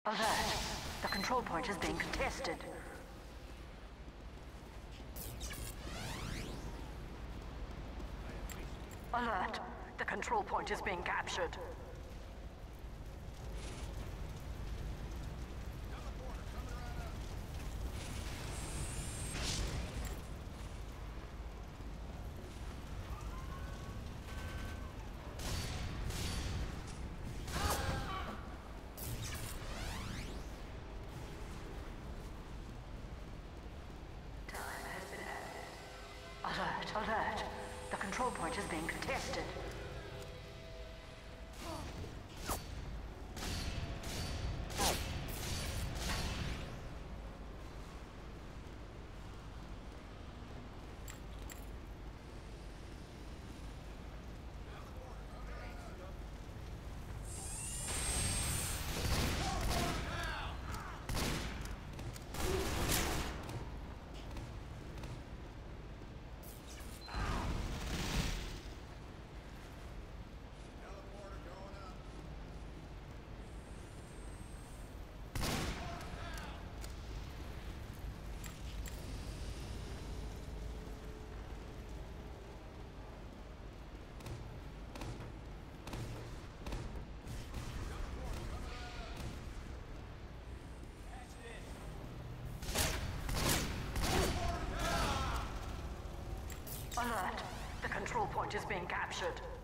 Alert! The control point is being contested. Alert! The control point is being captured. Alert, alert. The control point is being contested. Alert! The control point is being captured.